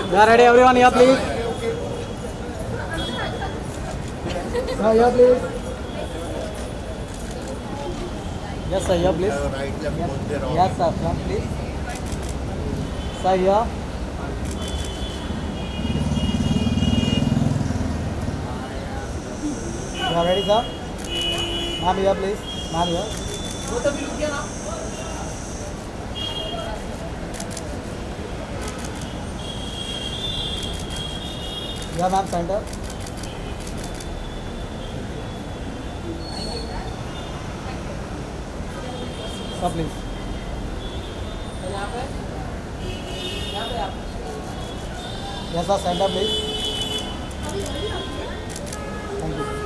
We are ready, everyone. Here, please. Here, please. Yes, sir. Here, please. Right, left, both there. Yes, sir. Front, please. Sir, here. You are ready, sir? Ma'am, here, please. Ma'am, here. Both of you look here now. Yeah, ma'am, center. Sir, please. Yes, sir, center, please. Thank you.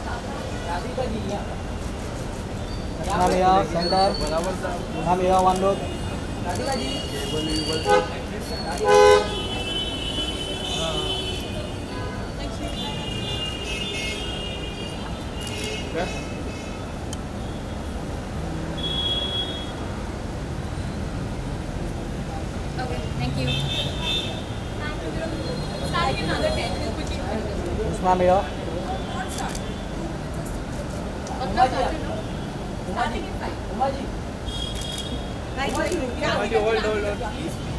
Ma'am, here, center. Ma'am, here, one look. Yes. Okay, thank you. Starting another 10 quickly. Yes, ma'am, here. Starting in 5. Hold.